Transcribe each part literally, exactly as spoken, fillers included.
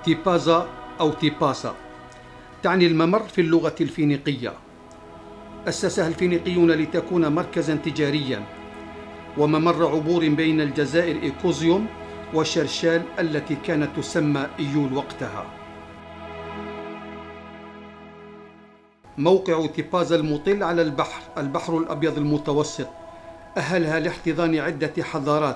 تيبازا أو تيباسا تعني الممر في اللغة الفينيقية. أسسها الفينيقيون لتكون مركزا تجاريا وممر عبور بين الجزائر إيكوزيوم وشرشال التي كانت تسمى إيول وقتها. موقع تيبازا المطل على البحر البحر الأبيض المتوسط أهلها لاحتضان عدة حضارات.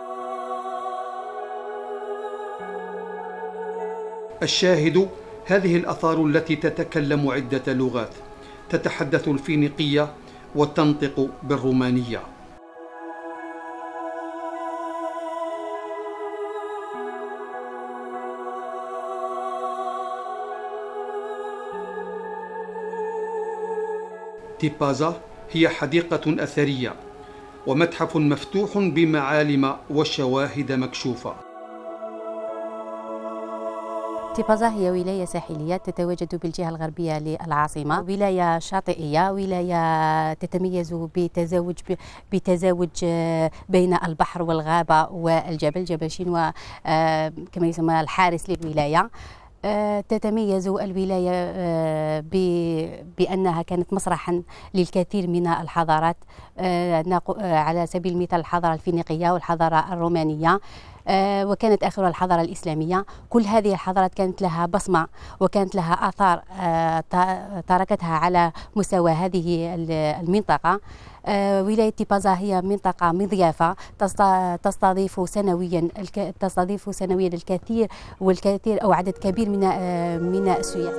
الشاهد هذه الآثار التي تتكلم عدة لغات، تتحدث الفينيقية وتنطق بالرومانية. تيبازا هي حديقة أثرية ومتحف مفتوح بمعالم وشواهد مكشوفة. تيبازا هي ولاية ساحلية تتواجد بالجهة الغربية للعاصمة، ولاية شاطئية، ولاية تتميز بتزاوج بتزاوج بين البحر والغابة والجبل، جبل شنوا كما يسمى الحارس للولاية. تتميز الولاية بأنها كانت مسرحا للكثير من الحضارات، على سبيل المثال الحضارة الفينيقية والحضارة الرومانية، وكانت آخرها الحضارة الإسلامية. كل هذه الحضارات كانت لها بصمة وكانت لها آثار تركتها على مستوى هذه المنطقة. ولاية تيبازا هي منطقة مضيافة تستضيف سنويا تستضيف سنويا الكثير والكثير أو عدد كبير من من السياح.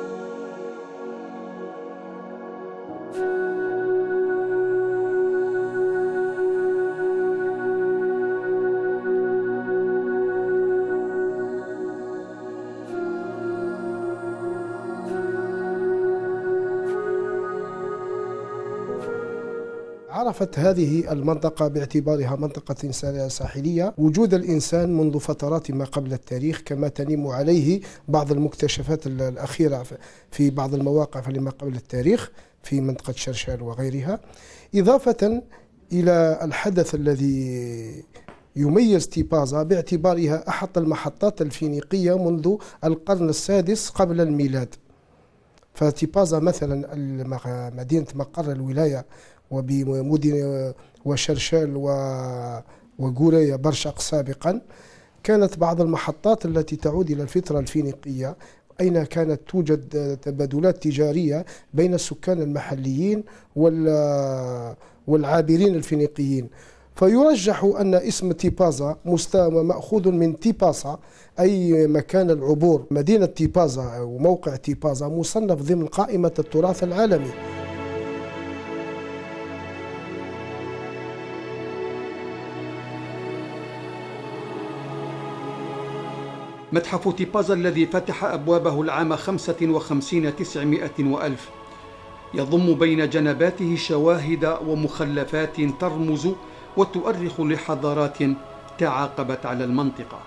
عرفت هذه المنطقة باعتبارها منطقة ساحلية وجود الإنسان منذ فترات ما قبل التاريخ، كما تنم عليه بعض المكتشفات الأخيرة في بعض المواقع لما قبل التاريخ في منطقة شرشال وغيرها، إضافة إلى الحدث الذي يميز تيبازا باعتبارها أحد المحطات الفينيقية منذ القرن السادس قبل الميلاد. فتيبازا مثلا مدينة مقر الولاية وبمدن وشرشال وغورية برشق سابقا، كانت بعض المحطات التي تعود إلى الفترة الفينيقية، أين كانت توجد تبادلات تجارية بين السكان المحليين والعابرين الفينيقيين. فيرجح أن اسم تيبازا مأخوذ من تيباسا أي مكان العبور. مدينة تيبازا وموقع تيبازا مصنف ضمن قائمة التراث العالمي. متحف تيبازا الذي فتح أبوابه العام خمسة وخمسين تسعمائة وألف يضم بين جنباته شواهد ومخلفات ترمز وتؤرخ لحضارات تعاقبت على المنطقة.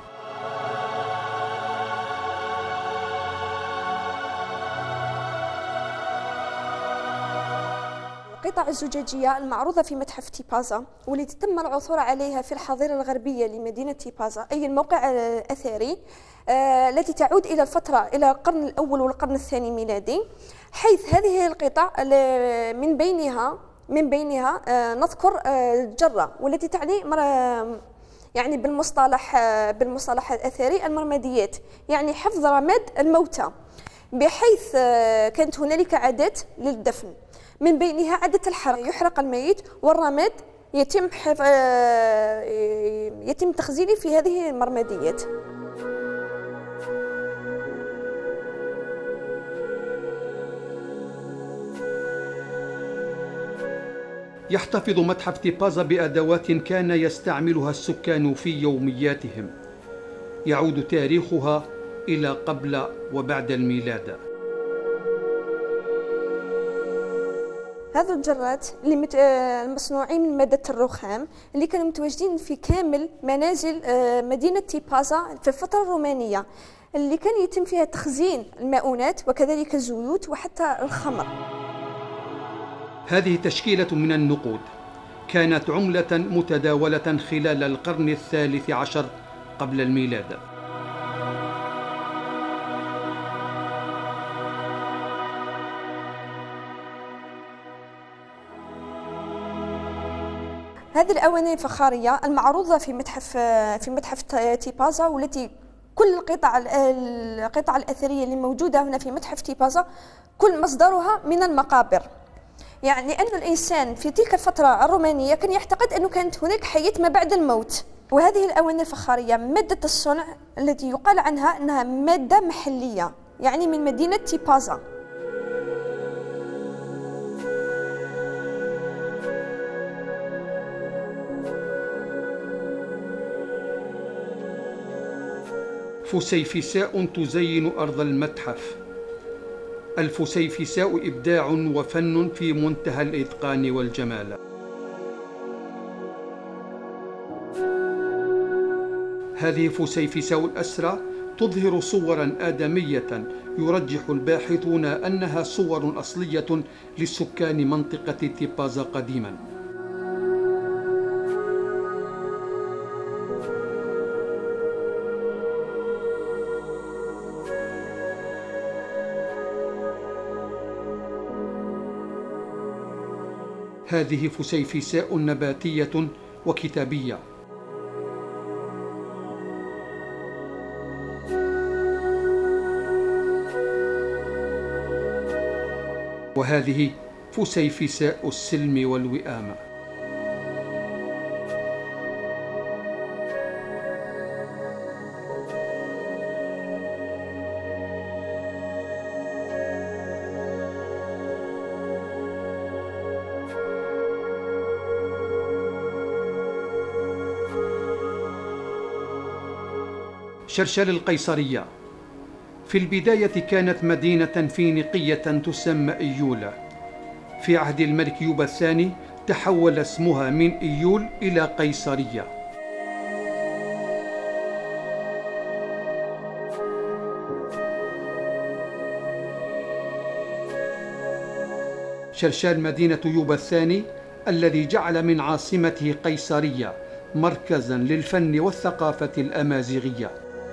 القطع الزجاجية المعروضة في متحف تيبازا والتي تم العثور عليها في الحظيرة الغربية لمدينة تيبازا، أي الموقع الأثري التي تعود إلى الفترة إلى القرن الأول والقرن الثاني ميلادي، حيث هذه القطع من بينها من بينها نذكر الجرة والتي تعني يعني بالمصطلح بالمصطلح الأثري المرمديات، يعني حفظ رماد الموتى، بحيث كانت هنالك عادات للدفن، من بينها عادة الحرق، يحرق الميت والرماد يتم حف... يتم تخزينه في هذه المرمديات. يحتفظ متحف تيبازا بأدوات كان يستعملها السكان في يومياتهم، يعود تاريخها إلى قبل وبعد الميلاد. هذو الجرات المصنوعين من مادة الرخام اللي كانوا متواجدين في كامل منازل مدينة تيبازا في الفترة الرومانية، اللي كان يتم فيها تخزين المؤونات وكذلك الزيوت وحتى الخمر. هذه تشكيلة من النقود كانت عملة متداولة خلال القرن الثالث عشر قبل الميلاد. هذه الأواني الفخارية المعروضة في متحف في متحف تيبازا، والتي كل القطع القطع الأثرية اللي موجودة هنا في متحف تيبازا كل مصدرها من المقابر. يعني أن الإنسان في تلك الفترة الرومانية كان يعتقد أنه كانت هناك حياة ما بعد الموت. وهذه الأواني الفخارية مادة الصنع التي يقال عنها أنها مادة محلية، يعني من مدينة تيبازا. فسيفساء تزين أرض المتحف. الفسيفساء إبداع وفن في منتهى الإتقان والجمال. هذه فسيفساء الأسرى تظهر صورا آدمية يرجح الباحثون أنها صور أصلية لسكان منطقة تيبازا قديما. هذه فسيفساء نباتية وكتابية. وهذه فسيفساء السلم والوئام. شرشال القيصرية في البداية كانت مدينة فينيقية تسمى إيول. في عهد الملك يوبا الثاني تحول اسمها من إيول إلى قيصرية. شرشال مدينة يوبا الثاني الذي جعل من عاصمته قيصرية مركزا للفن والثقافة الأمازيغية.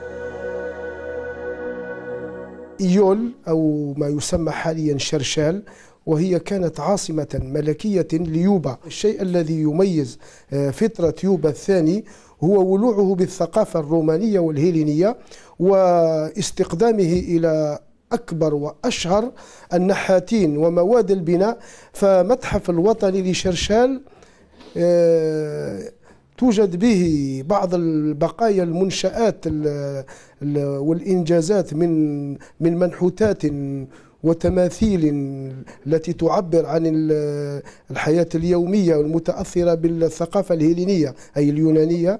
إيول أو ما يسمى حاليا شرشال، وهي كانت عاصمة ملكية ليوبا. الشيء الذي يميز فترة يوبا الثاني هو ولوعه بالثقافة الرومانية والهيلينية واستقدامه إلى أكبر وأشهر النحاتين ومواد البناء. فمتحف الوطني لشرشال توجد به بعض البقايا المنشآت والإنجازات من من منحوتات وتماثيل التي تعبر عن الحياة اليومية والمتأثرة بالثقافة الهيلينية أي اليونانية.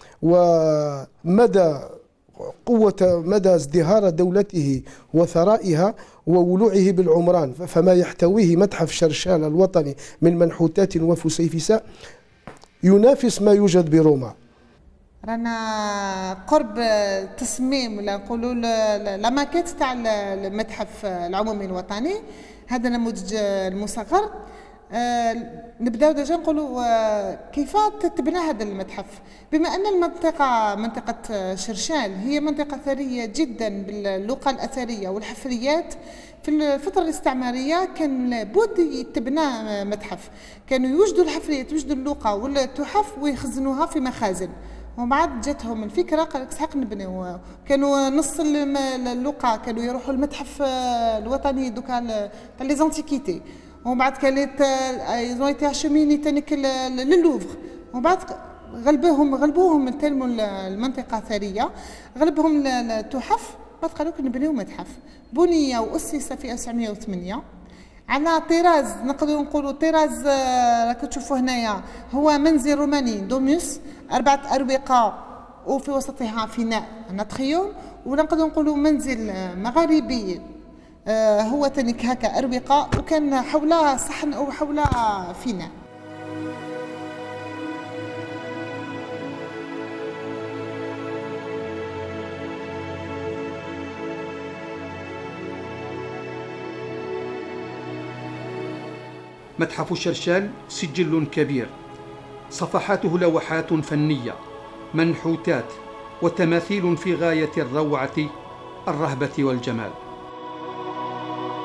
ومدى قوة مدى ازدهار دولته وثرائها وولوعه بالعمران، فما يحتويه متحف شرشال الوطني من منحوتات وفسيفساء ينافس ما يوجد بروما. رانا قرب تصميم ولا نقولوا لا ماكيت تاع المتحف العمومي الوطني، هذا نموذج المصغر. آه نبداو ديجا نقولوا آه كيف تبنى هذا المتحف. بما ان المنطقه منطقه شرشال هي منطقه ثريه جدا باللوقه الاثريه والحفريات، في الفتره الاستعماريه كان لابد يتبنى متحف. كانوا يوجدوا الحفريات يوجدوا اللوقه والتحف ويخزنوها في مخازن، ومن بعد جاتهم الفكره قال لك سحق نبنيو. كانوا نص اللوقه كانوا يروحوا المتحف الوطني دوكا تاع لي زانتيكيتي، ومن بعد كانت ايزون ايتي اشميني تانيك للوفر. ومن بعد غلبوهم غلبوهم تلموا المنطقه ثريه، غلبهم التحف. بعد قالوا لك نبنيو متحف. بني واسس في ألف وتسعمائة وثمانية. عندنا طراز نقدروا نقولوا طراز راكم تشوفوا هنايا هو منزل روماني دوميوس، أربعة أروقة وفي وسطها فناء ناتريوم. ونقدروا نقولوا منزل مغاربي هو تنك هكا أروقة وكان حولها صحن أو حولها فناء. متحف شرشال سجل كبير، صفحاته لوحات فنية، منحوتات وتماثيل في غاية الروعة، الرهبة والجمال.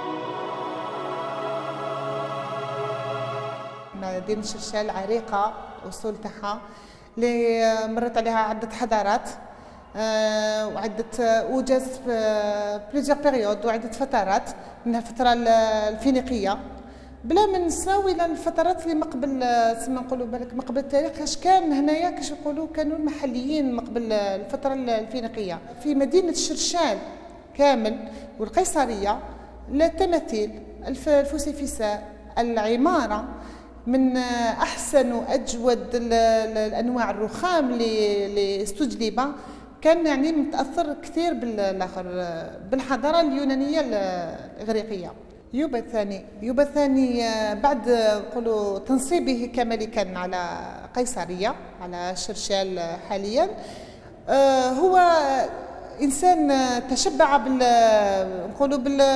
مدينة شرشال عريقة الأصول تاعها اللي مرت عليها عدة حضارات أه وعدة وجزت بليزيور بيريود وعدة فترات، منها الفترة الفينيقية بلا ما نساو الى الفترات اللي مقبل سما نقولوا بالك مقبل التاريخ. اش كان هنايا كاش يقولوا كانوا المحليين مقبل الفتره الفينيقيه في مدينه شرشال كامل والقيصريه لا تماثيل الفسيفساء العماره من احسن واجود الانواع الرخام اللي استجلب، كان يعني متاثر كثير بالاخر بالحضاره اليونانيه الاغريقيه. يوبا الثاني يوبا الثاني بعد نقولوا تنصيبه كملكا على قيصريه على شرشال حاليا، هو انسان تشبع بال نقولوا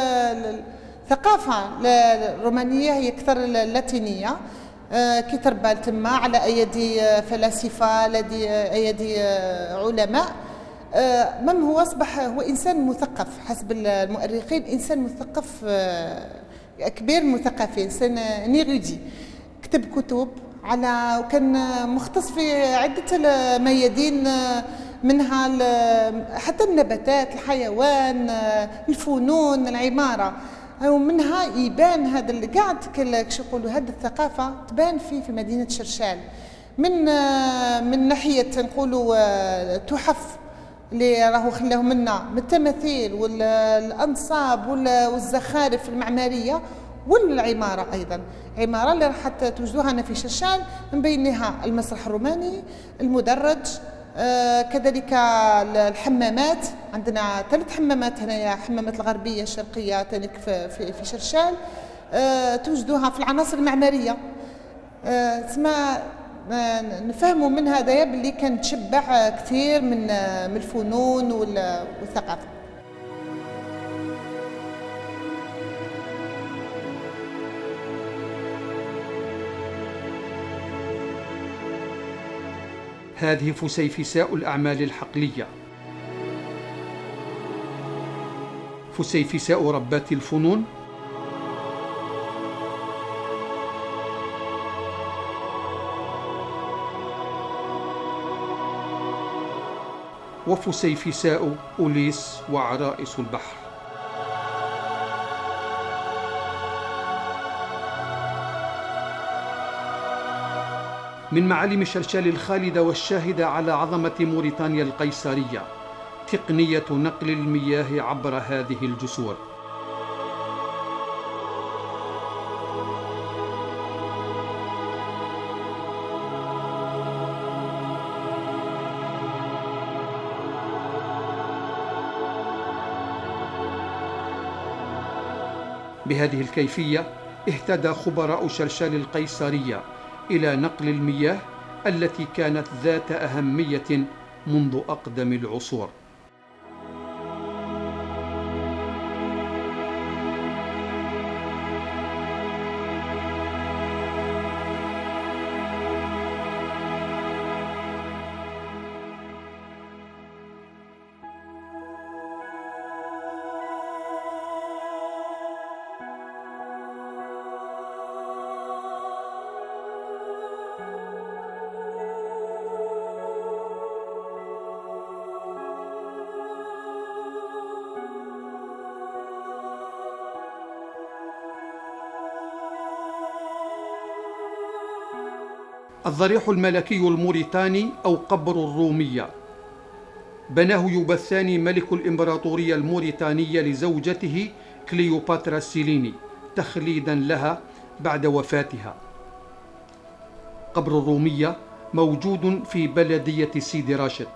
بالثقافه الرومانيه، هي اكثر اللاتينيه، كي تربى تما على ايدي فلاسفه على ايدي علماء. مم هو أصبح هو إنسان مثقف حسب المؤرخين، إنسان مثقف كبير مثقف، إنسان نيرودي، كتب كتب على وكان مختص في عدة ميادين، منها حتى النباتات، الحيوان، الفنون، العمارة، ومنها يبان هذا اللي قاعد كيش يقولوا هذه الثقافة تبان فيه في مدينة شرشال من من ناحية نقولوا تحف اللي راهو خلاه منا من التماثيل والانصاب والزخارف المعماريه والعماره ايضا، عماره اللي راح توجدوها هنا في شرشال من بينها المسرح الروماني، المدرج، آه كذلك الحمامات، عندنا ثلاث حمامات هنايا، حمامات الغربيه الشرقيه تانيك في, في, في شرشال، آه توجدوها في العناصر المعماريه، آه تسمى نفهموا من هذايا باللي كان تشبع كثير من من الفنون والثقافه. هذه فسيفساء الأعمال الحقلية، فسيفساء ربات الفنون، وفسيفساء أوليس وعرائس البحر. من معالم شرشال الخالدة والشاهدة على عظمة موريتانيا القيصرية تقنية نقل المياه عبر هذه الجسور. بهذه الكيفية اهتدى خبراء شرشال القيصرية إلى نقل المياه التي كانت ذات أهمية منذ أقدم العصور. الضريح الملكي الموريتاني أو قبر الرومية بناه يوبا الثاني ملك الإمبراطورية الموريتانية لزوجته كليوباترا السيليني تخليدا لها بعد وفاتها. قبر الرومية موجود في بلدية سيدي راشد.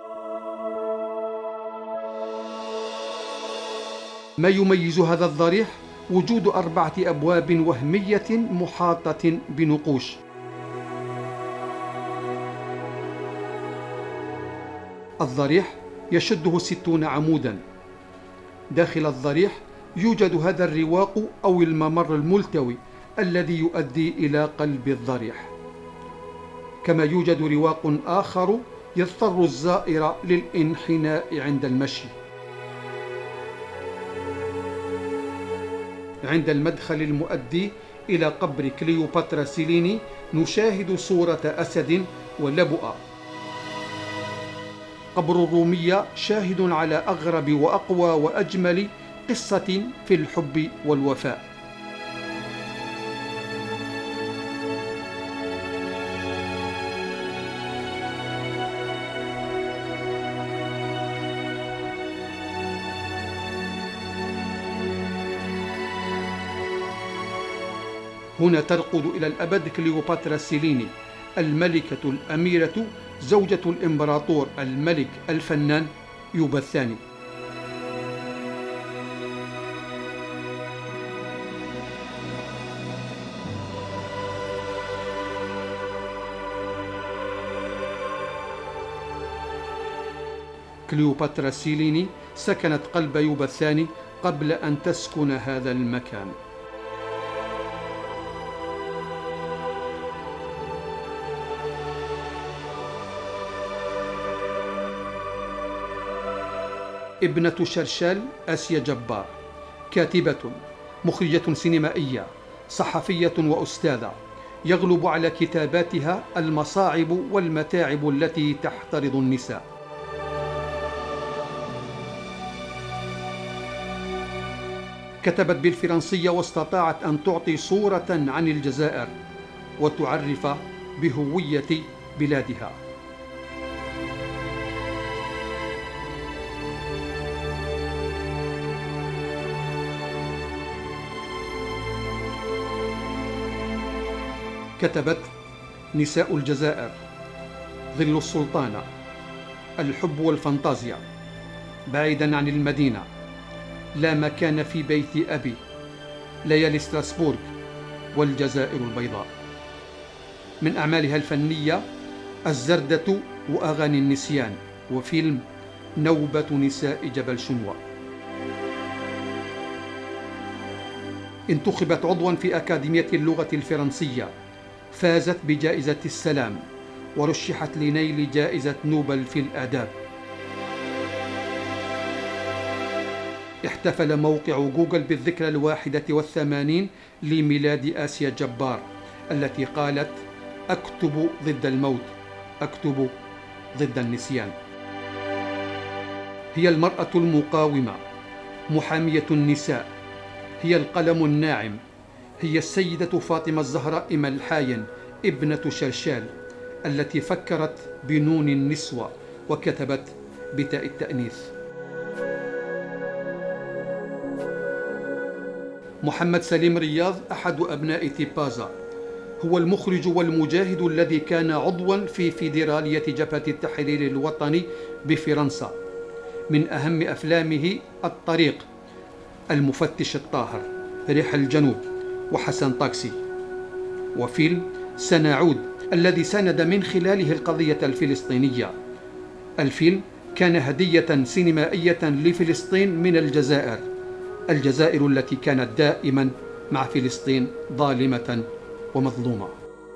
ما يميز هذا الضريح وجود أربعة أبواب وهمية محاطة بنقوش. الضريح يشده ستون عمودا. داخل الضريح يوجد هذا الرواق أو الممر الملتوي الذي يؤدي إلى قلب الضريح، كما يوجد رواق آخر يضطر الزائر للانحناء عند المشي. عند المدخل المؤدي إلى قبر كليوباترا سيليني نشاهد صورة أسد ولبؤة. قبر الرومية شاهد على أغرب وأقوى وأجمل قصة في الحب والوفاء. هنا ترقد إلى الأبد كليوباترا سيليني، الملكة الأميرة زوجة الإمبراطور الملك الفنان يوبا الثاني. كليوباترا سيليني سكنت قلب يوبا الثاني قبل أن تسكن هذا المكان. ابنة شرشال آسيا جبار، كاتبة، مخرجة سينمائية، صحفية وأستاذة، يغلب على كتاباتها المصاعب والمتاعب التي تحترض النساء. كتبت بالفرنسية واستطاعت أن تعطي صورة عن الجزائر وتعرف بهوية بلادها. كتبت نساء الجزائر، ظل السلطانة، الحب والفانتازيا، بعيدا عن المدينة، لا مكان في بيت أبي، ليالي ستراسبورغ، والجزائر البيضاء. من أعمالها الفنية الزردة وأغاني النسيان، وفيلم نوبة نساء جبل شنوى. انتخبت عضوا في أكاديمية اللغة الفرنسية، فازت بجائزة السلام، ورشحت لنيل جائزة نوبل في الآداب. احتفل موقع جوجل بالذكرى الواحدة والثمانين لميلاد آسيا جبار، التي قالت: أكتب ضد الموت، أكتب ضد النسيان. هي المرأة المقاومة، محامية النساء، هي القلم الناعم، هي السيدة فاطمة الزهراء ملحاين ابنة شرشال، التي فكرت بنون النسوة وكتبت بتاء التأنيث. محمد سليم رياض أحد أبناء تيبازا، هو المخرج والمجاهد الذي كان عضوا في فيدرالية جبهة التحرير الوطني بفرنسا. من أهم أفلامه الطريق، المفتش الطاهر، ريح الجنوب، وحسن طاكسي، وفيلم سنعود الذي ساند من خلاله القضية الفلسطينية. الفيلم كان هدية سينمائية لفلسطين من الجزائر، الجزائر التي كانت دائما مع فلسطين ظالمة ومظلومة.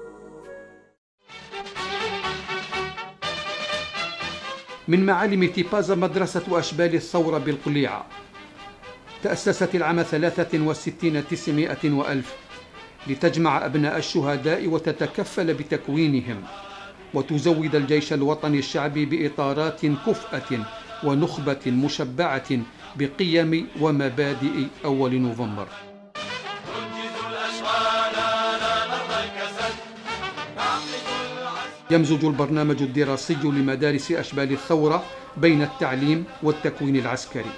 من معالم تيبازا مدرسة أشبال الثورة بالقليعة، تأسست العام ثلاثة وستين تسعمائة وألف لتجمع أبناء الشهداء وتتكفل بتكوينهم، وتزود الجيش الوطني الشعبي بإطارات كفءة ونخبة مشبعة بقيم ومبادئ أول نوفمبر. يمزج البرنامج الدراسي لمدارس أشبال الثورة بين التعليم والتكوين العسكري.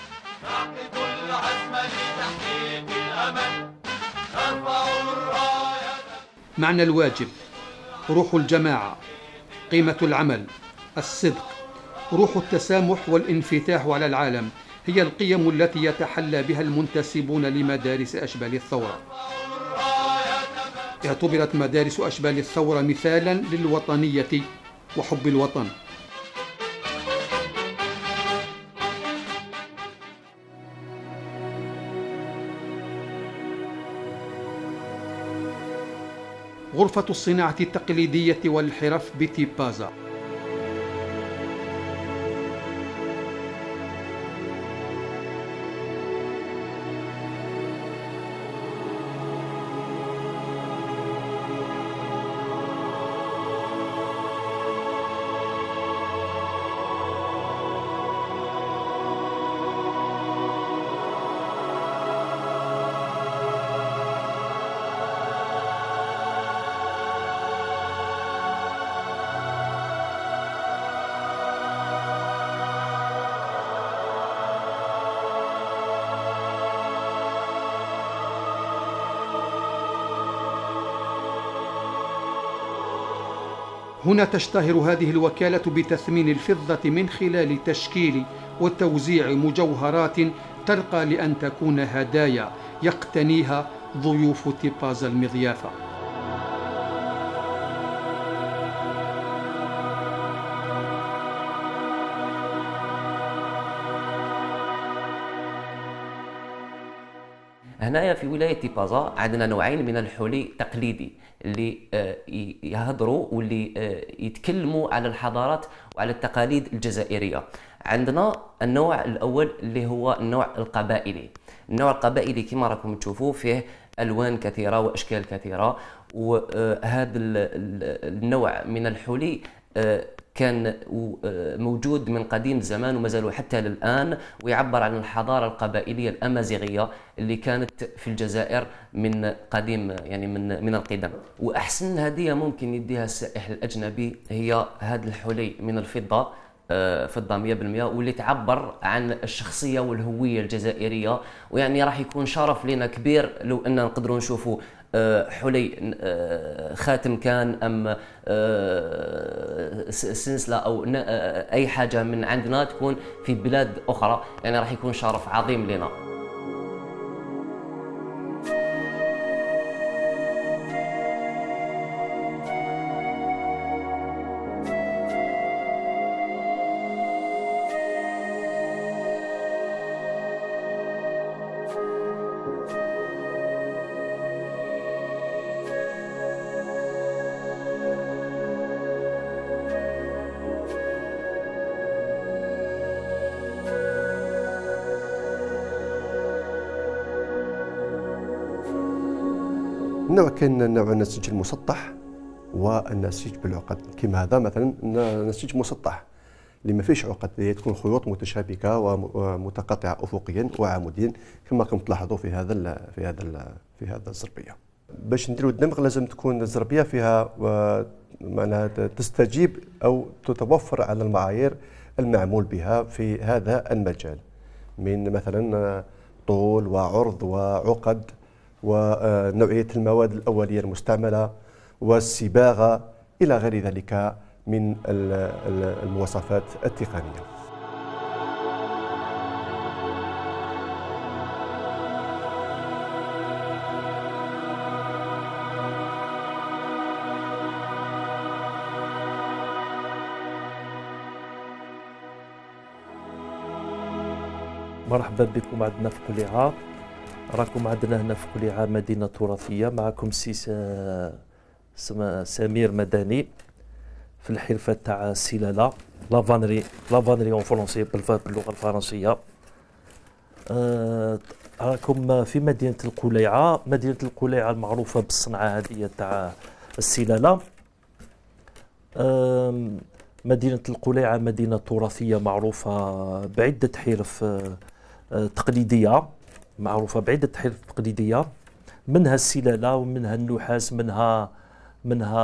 معنى الواجب، روح الجماعة، قيمة العمل، الصدق، روح التسامح والانفتاح على العالم، هي القيم التي يتحلى بها المنتسبون لمدارس أشبال الثورة. اعتبرت مدارس أشبال الثورة مثالا للوطنية وحب الوطن. غرفة الصناعة التقليدية والحرف بتيبازا. هنا تشتهر هذه الوكالة بتثمين الفضة من خلال تشكيل وتوزيع مجوهرات ترقى لأن تكون هدايا يقتنيها ضيوف تيبازا المضيافة. هنايا في ولاية تيبازا عندنا نوعين من الحلي تقليدي اللي يهضروا واللي يتكلموا على الحضارات وعلى التقاليد الجزائرية. عندنا النوع الأول اللي هو النوع القبائلي. النوع القبائلي كما راكم تشوفوا فيه ألوان كثيرة وأشكال كثيرة، وهذا النوع من الحلي كان موجود من قديم الزمان وما زالوا حتى الآن، ويعبر عن الحضارة القبائلية الأمازيغية اللي كانت في الجزائر من قديم، يعني من من القدم. وأحسن هدية ممكن يديها السائح الأجنبي هي هذا الحلي من الفضة، فضة مئة بالمئة، واللي تعبر عن الشخصية والهوية الجزائرية. ويعني راح يكون شرف لنا كبير لو أننا نقدروا نشوفوا حلي خاتم كان أم سلسلة أو أي حاجة من عندنا تكون في بلاد أخرى، يعني راح يكون شرف عظيم لنا. النوع كاين نوع النسيج المسطح والنسيج بالعقد. كما هذا مثلا نسيج مسطح اللي ما فيش عقد، اللي تكون خيوط متشابكه ومتقاطعه افقيا وعموديا كما راكم تلاحظوا في هذا في هذا في هذا الزربيه. باش نديروا الدمغ لازم تكون الزربيه فيها معناها تستجيب او تتوفر على المعايير المعمول بها في هذا المجال من مثلا طول وعرض وعقد ونوعية المواد الأولية المستعملة والصباغة إلى غير ذلك من المواصفات التقنية. مرحبا بكم عندنا في قليعة. راكم عندنا هنا في قليعة مدينة تراثية، معكم سي سمير مدني في الحرفة تاع السلالة لافانري لافانري اون فرونسي باللغة الفرنسية. آه راكم في مدينة القليعة. مدينة القليعة المعروفة بالصنعة هذه تاع السلالة. آه مدينة القليعة مدينة تراثية معروفة بعدة حرف آه تقليدية، معروفة بعدة حرف تقليدية، منها السلالة ومنها النحاس، منها منها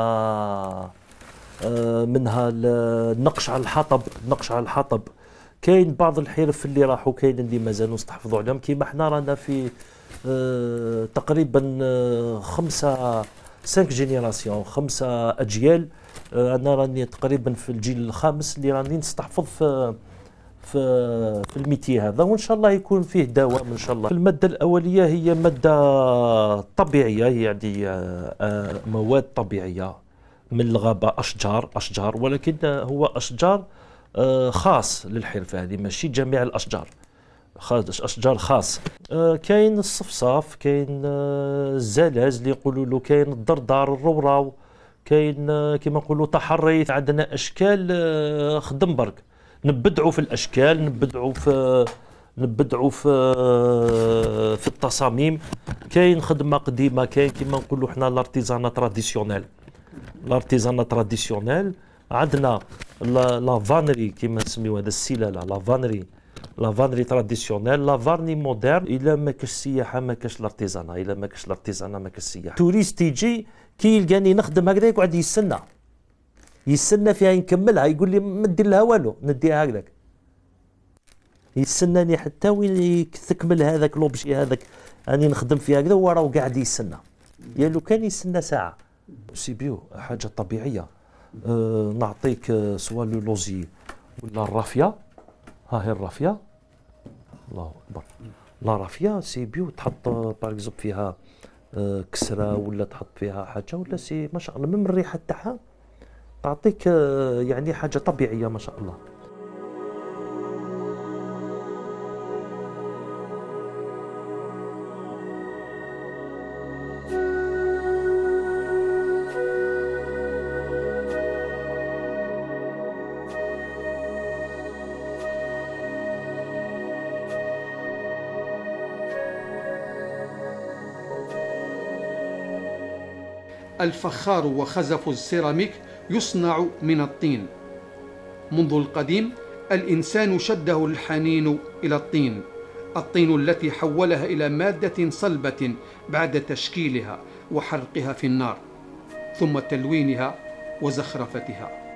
آه منها النقش على الحطب النقش على الحطب. كاين بعض الحرف اللي راحوا، كاين اللي مازالوا نستحفظوا عليهم. كيما حنا رانا في آه تقريبا آه خمسة سانك جينيراسيون، خمسة أجيال. آه أنا راني تقريبا في الجيل الخامس اللي راني نستحفظ في في في الميتي هذا، وان شاء الله يكون فيه دوام ان شاء الله. الماده الاوليه هي ماده طبيعيه، يعني مواد طبيعيه من الغابه، اشجار اشجار ولكن هو اشجار خاص للحرفه هذه، ماشي جميع الاشجار، اشجار خاص. كاين الصفصاف، كاين الزلاز اللي يقولوا له، كاين الضرضار، الروراو، كاين كما نقولوا تحريث. عندنا اشكال خدم برك، نبدعوا في الاشكال، نبدعوا في نبدعوا في في التصاميم. كاين خدمه قديمه، كاين كيما نقولوا حنا لارتيزانا تراديسيونيل لارتيزانا تراديسيونيل. عندنا لا فانري كيما نسميو هذا السلاله، لا فانري لا فانري تراديسيونيل، لا فارني مودرن. الا ما كاش سياحه ما كاش لارتيزانا، الا ما كاش لارتيزانا ما كاش سياحه. توريست يجي كي يلقاني نخدم هكذا يقعد يستنى يستنى فيها نكملها، يقول لي ما ندير لها والو، نديها هكذاك، يستناني حتى وين تكمل هذاك لوبجي هذاك راني نخدم فيها هكذا، هو راه قاعد يستنى. يا لو كان يستنى ساعه. سي بيو حاجه طبيعيه، آه نعطيك آه سوا لو لوزي ولا الرافيه. ها هي الرافيه، الله اكبر. لا رافيه سي بيو، تحط باغ اكزومبل فيها آه كسره ولا تحط فيها حاجه ولا سي ما شاء الله، من الريحه تاعها تعطيك آه يعني حاجه طبيعيه ما شاء الله. الفخار وخزف السيراميك يصنع من الطين. منذ القديم الإنسان شده الحنين إلى الطين، الطين التي حولها إلى مادة صلبة بعد تشكيلها وحرقها في النار ثم تلوينها وزخرفتها.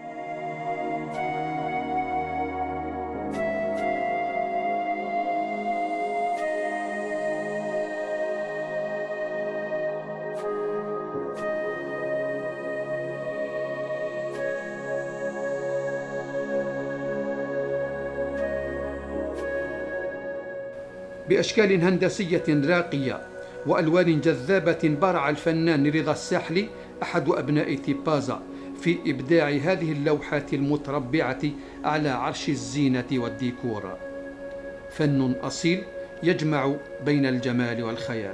بأشكال هندسية راقية وألوان جذابة برع الفنان رضا الساحلي أحد أبناء تيبازا في إبداع هذه اللوحات المتربعة على عرش الزينة والديكور. فن أصيل يجمع بين الجمال والخيال.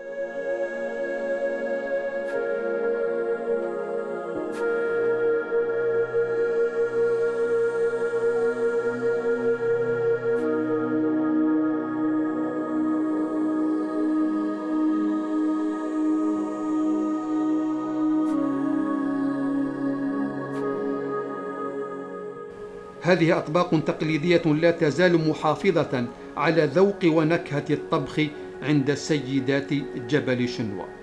هذه أطباق تقليدية لا تزال محافظة على ذوق ونكهة الطبخ عند سيدات جبل شنوا.